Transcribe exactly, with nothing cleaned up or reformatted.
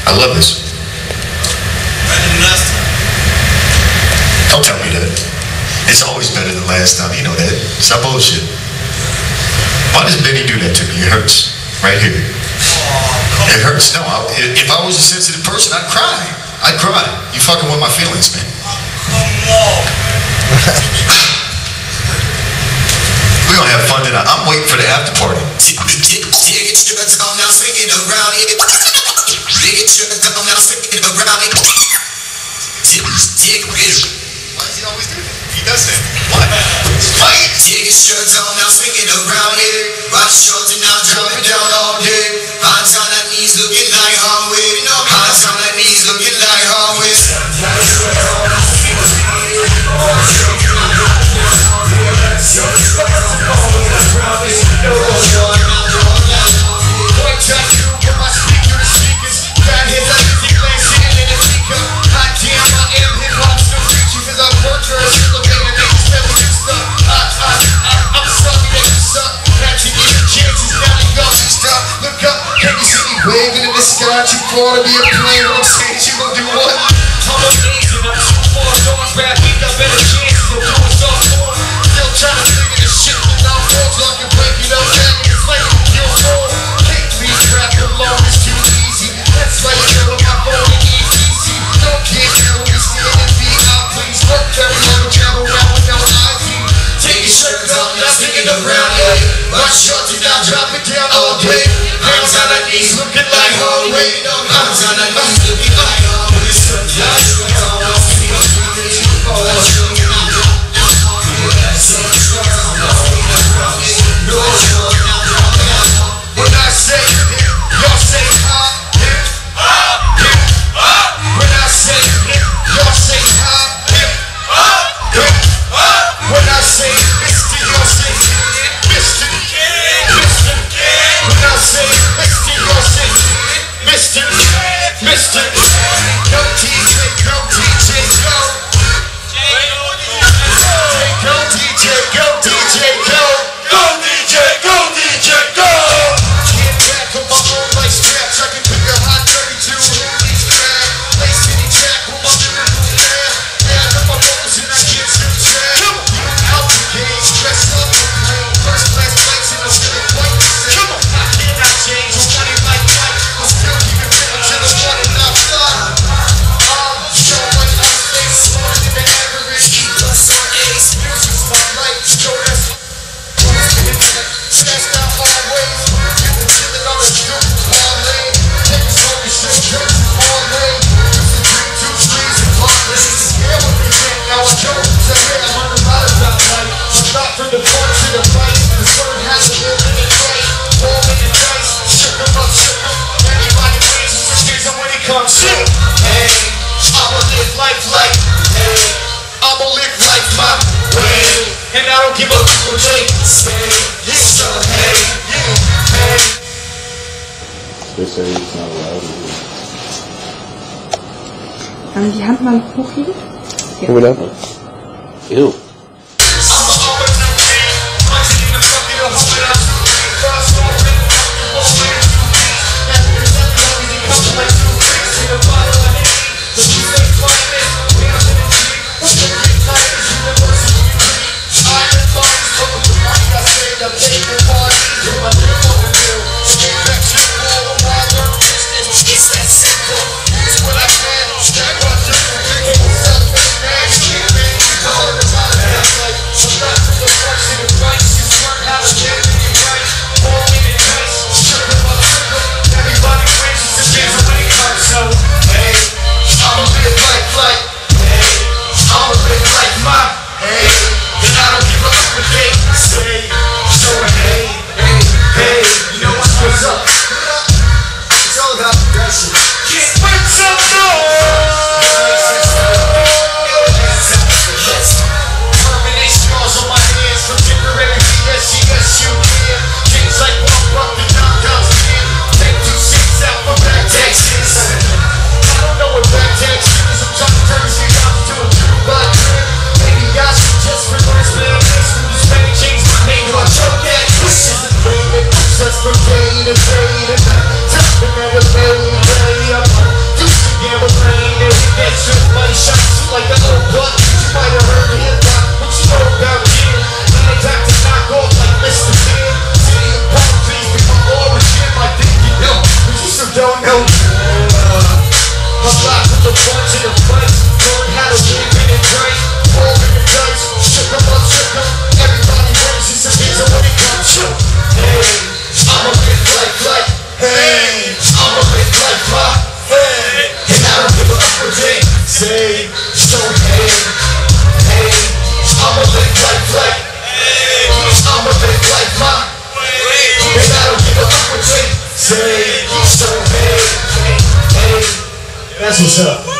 I love this. Don't tell me that. It's always better than last time. You know that. Stop bullshit. Why does Benny do that to me? It hurts. Right here. It hurts. No, I, if I was a sensitive person, I'd cry. I'd cry. You fucking with my feelings, man. We're gonna have fun tonight. I'm waiting for the after party. Why does he always do that? He does that. Why? Why? Take your shirt down, now swing it around here. Rock shorts and now drop it down all day. Hands on the knees looking like hallway. Hands on the knees looking like hallway. Waving in the sky, too far to be a plane. What I'm saying, you gon' do what? I'm amazing, I'm too far, so I'm rapping, got better chances of doing something more. Still trying to figure this shit without walls, like you're breaking up, that it's like you're full. Can't please rap alone, it's too easy. That's why you know my phone and E T C. Don't care, girl, we stand and be out, please. Work very long, travel around with no I D. Take your shirt off, now stick it around, yeah. My shorts and now drop it down all day. Hands on the knees, looking like hallway. Hands on the knees, looking like hallway. When I say hip, y'all say hop, hip, hop, hip, hop. When I say hip, y'all say hop, hip, hop, hip, hop. When I say Mister, y'all say Mister, Mister. When I say Mister, y'all say Mister, Mister. Go D J, go D J, go. Go D J, go D J, go. Go D J, go D J, go. Get back on my own like straps. I can pick a hot thirty-two in these crab. Play city track with my lyrical flair. Add up my vocals and I get some track. You out the game, dressed up in plain. First class flights and I'm feeling quite the same. I cannot change, I'm not in my life. I'm still keeping real until the morning outside. I'm so much I'm staying smarter than the average. E plus on A's, music's my life. Show that's that's not always. You been chillin' on the street, parlay. Niggas only shit, drinks and parlay. Used to drink two, threes and parlays. Yeah, what they think, now I know. So yeah, I'm on the ride about life. I'm not from the front to the right. The sun has a little bit of right. All in the dice, shook 'em up, shook 'em. Everybody wins, switches on when it comes to. Hey, I'ma live life like, hey, I'ma live life my way. And I don't give a fuck what they say. So hey, yeah, hey. They say it's not allowed to do. Kann die Hand mal hochheben? Ja. Oder? Ew. So That's what's up.